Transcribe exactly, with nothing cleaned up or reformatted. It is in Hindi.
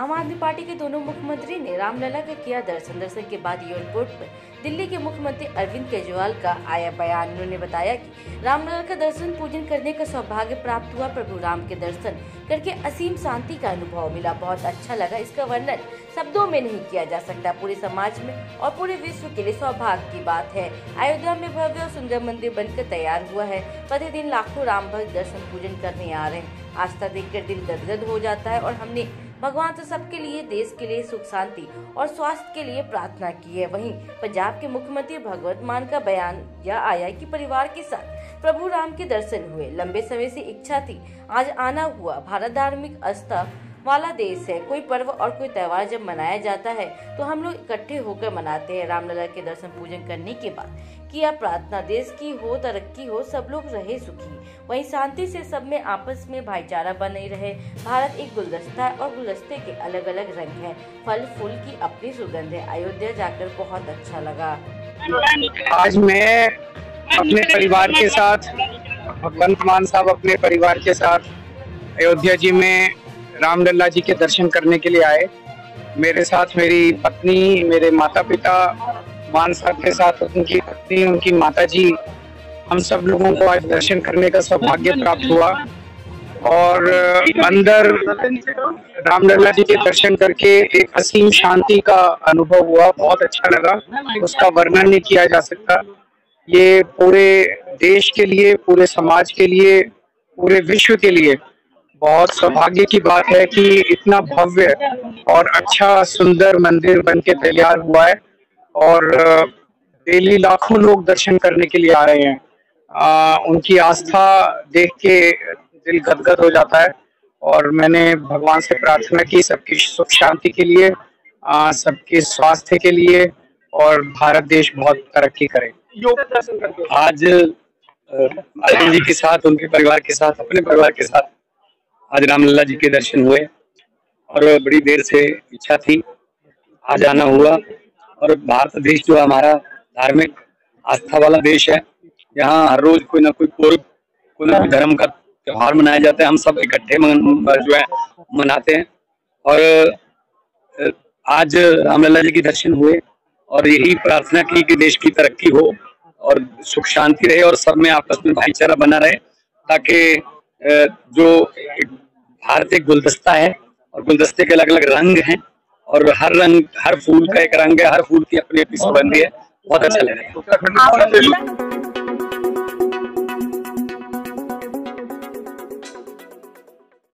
आम आदमी पार्टी के दोनों मुख्यमंत्री ने रामलला का किया दर्शन। दर्शन के बाद एयरपोर्ट पर दिल्ली के मुख्यमंत्री अरविंद केजरीवाल का आया बयान। उन्होंने बताया कि रामलला का दर्शन पूजन करने का सौभाग्य प्राप्त हुआ। प्रभु राम के दर्शन करके असीम शांति का अनुभव मिला। बहुत अच्छा लगा। इसका वर्णन शब्दों में नहीं किया जा सकता। पूरे समाज में और पूरे विश्व के लिए सौभाग्य की बात है। अयोध्या में भव्य और सुंदर मंदिर बनकर तैयार हुआ है। प्रतिदिन लाखों राम भक्त दर्शन पूजन करने आ रहे हैं। आस्था देखकर दिल गदगद हो जाता है और हमने भगवान से सबके लिए, देश के लिए सुख शांति और स्वास्थ्य के लिए प्रार्थना की है। वहीं पंजाब के मुख्यमंत्री भगवंत मान का बयान यह आया कि परिवार के साथ प्रभु राम के दर्शन हुए। लंबे समय से इच्छा थी, आज आना हुआ। भारत धार्मिक आस्था वाला देश है। कोई पर्व और कोई त्योहार जब मनाया जाता है तो हम लोग इकट्ठे होकर मनाते हैं। रामलला के दर्शन पूजन करने के बाद किया प्रार्थना, देश की हो, तरक्की हो, सब लोग रहे सुखी, वहीं शांति से सब में आपस में भाईचारा बने रहे। भारत एक गुलदस्ता है और गुलदस्ते के अलग अलग रंग हैं। फल फूल की अपनी सुगंध है। अयोध्या जाकर बहुत अच्छा लगा। आज मैं अपने परिवार के साथ, भगवंत मान साहब अपने परिवार के साथ अयोध्या जी में रामलला जी के दर्शन करने के लिए आए। मेरे साथ मेरी पत्नी, मेरे माता पिता, मान साहब के साथ उनकी पत्नी, उनकी माता जी, हम सब लोगों को आज दर्शन करने का सौभाग्य प्राप्त हुआ। और अंदर रामलला जी के दर्शन करके एक असीम शांति का अनुभव हुआ। बहुत अच्छा लगा। उसका वर्णन नहीं किया जा सकता। ये पूरे देश के लिए, पूरे समाज के लिए, पूरे विश्व के लिए बहुत सौभाग्य की बात है कि इतना भव्य और अच्छा सुंदर मंदिर बनके तैयार हुआ है और डेली लाखों लोग दर्शन करने के लिए आ रहे हैं। आ, उनकी आस्था देख के दिल गदगद हो जाता है और मैंने भगवान से प्रार्थना की सबकी सुख शांति के लिए, आ, सबके स्वास्थ्य के लिए और भारत देश बहुत तरक्की करे। आज अरविंद जी के साथ, उनके परिवार के साथ, अपने परिवार के साथ आज रामलला जी के दर्शन हुए और बड़ी देर से इच्छा थी, आज आना हुआ। और भारत देश जो हमारा धार्मिक आस्था वाला देश है, यहाँ हर रोज कोई ना कोई पर्व, कोई ना कोई धर्म का त्योहार मनाया जाता है। हम सब इकट्ठे जो है मनाते हैं और आज रामलला जी के दर्शन हुए और यही प्रार्थना की कि देश की तरक्की हो और सुख शांति रहे और सब में आपस में भाईचारा बना रहे, ताकि जो भारत एक गुलदस्ता है और गुलदस्ते के अलग अलग रंग हैं और हर रंग, हर फूल का एक रंग है, हर फूल की अपनी अपनी सुगंध है। बहुत अच्छा लगा।